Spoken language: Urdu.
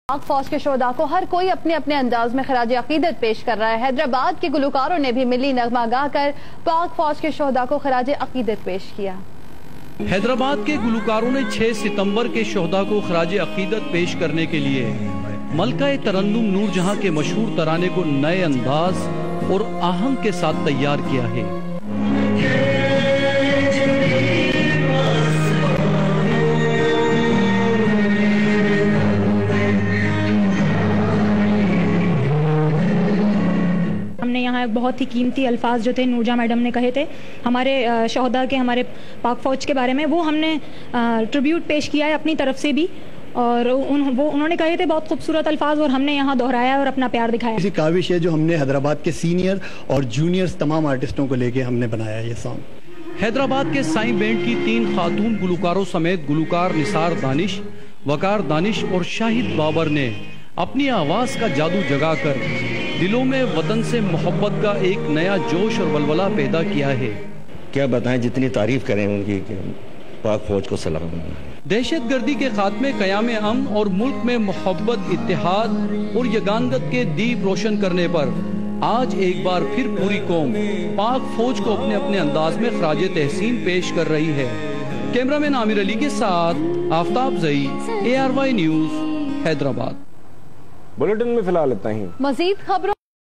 پاک فوج کے شہداء کو ہر کوئی اپنے اپنے انداز میں خراج عقیدت پیش کر رہا ہے۔ حیدرآباد کے گلوکاروں نے بھی ملی نغمہ گا کر پاک فوج کے شہداء کو خراج عقیدت پیش کیا۔ حیدرآباد کے گلوکاروں نے 6 ستمبر کے شہداء کو خراج عقیدت پیش کرنے کے لیے ملکہ ترنم نور جہاں کے مشہور ترانے کو نئے انداز اور آہنگ کے ساتھ تیار کیا ہے۔ ہم نے یہاں بہت ہی قیمتی الفاظ جو تھے نور جہاں میڈم نے کہے تھے ہمارے شہداء کے، ہمارے پاک فوج کے بارے میں، وہ ہم نے ٹریبیوٹ پیش کیا ہے اپنی طرف سے بھی، اور انہوں نے کہے تھے بہت خوبصورت الفاظ، اور ہم نے یہاں دہرایا اور اپنا پیار دکھایا۔ اسی کاوش ہے جو ہم نے حیدرآباد کے سینئر اور جونیئرز تمام آرٹسٹوں کو لے کے ہم نے بنایا یہ سانگ۔ حیدرآباد کے سائیں بینڈ کی 3 خاتون گلوکاروں سمیت گلوکار نثار دانش، وقار دانش اور شاہد بابر نے اپنی آواز کا جادو جگا کر دلوں میں وطن سے محبت کا ایک نیا جوش اور ولولہ پیدا کیا ہے۔ کیا بتائیں، جتنی تعریف کریں ان کی کہ پاک فوج کو سلام۔ دہشت گردی کے خاتمے، قیام امن اور ملک میں محبت، اتحاد اور یگانگت کے دیپ روشن کرنے پر آج ایک بار پھر پوری قوم پاک فوج کو اپنے اپنے انداز میں خراج تحسین پیش کر رہی ہے۔ کیمرامین عامر علی کے ساتھ Aftab Zai, ARY news, Hyderabad. Bulletin میں فی الحال اتنا ہی۔ مزید خبروں